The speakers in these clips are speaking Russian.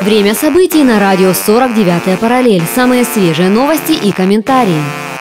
Время событий на радио 49-я параллель. Самые свежие новости и комментарии.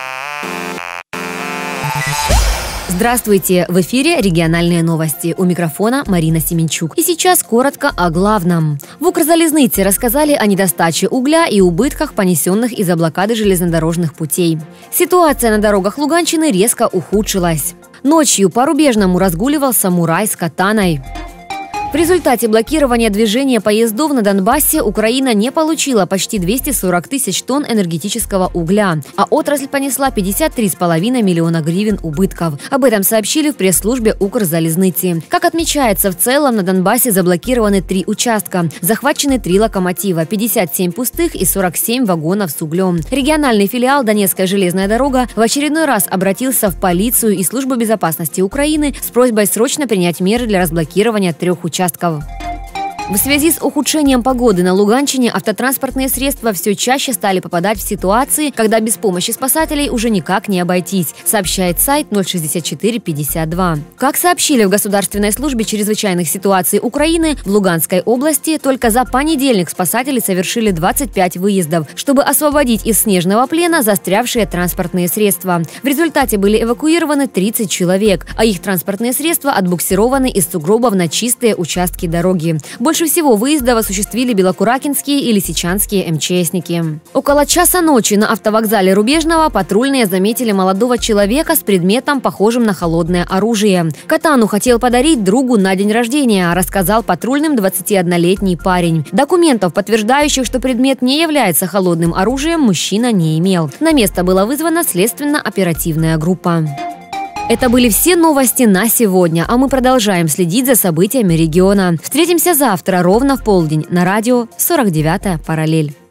Здравствуйте! В эфире региональные новости. У микрофона Марина Семенчук. И сейчас коротко о главном. В Укрзалізниці рассказали о недостаче угля и убытках, понесенных из-за блокады железнодорожных путей. Ситуация на дорогах Луганщины резко ухудшилась. Ночью по Рубежному разгуливал самурай с катаной. В результате блокирования движения поездов на Донбассе Украина не получила почти 240 тысяч тонн энергетического угля, а отрасль понесла 53,5 миллиона гривен убытков. Об этом сообщили в пресс-службе Укрзалізниці. Как отмечается, в целом на Донбассе заблокированы 3 участка, захвачены 3 локомотива, 57 пустых и 47 вагонов с углем. Региональный филиал «Донецкая железная дорога» в очередной раз обратился в полицию и службу безопасности Украины с просьбой срочно принять меры для разблокирования 3 участков. В связи с ухудшением погоды на Луганщине автотранспортные средства все чаще стали попадать в ситуации, когда без помощи спасателей уже никак не обойтись, сообщает сайт 06452. Как сообщили в Государственной службе чрезвычайных ситуаций Украины, в Луганской области только за понедельник спасатели совершили 25 выездов, чтобы освободить из снежного плена застрявшие транспортные средства. В результате были эвакуированы 30 человек, а их транспортные средства отбуксированы из сугробов на чистые участки дороги. Больше всего выездов осуществили белокуракинские и лисичанские МЧСники. Около часа ночи на автовокзале Рубежного патрульные заметили молодого человека с предметом, похожим на холодное оружие. Катану хотел подарить другу на день рождения, рассказал патрульным 21-летний парень. Документов, подтверждающих, что предмет не является холодным оружием, мужчина не имел. На место была вызвана следственно-оперативная группа. Это были все новости на сегодня, а мы продолжаем следить за событиями региона. Встретимся завтра ровно в полдень на радио 49-я параллель.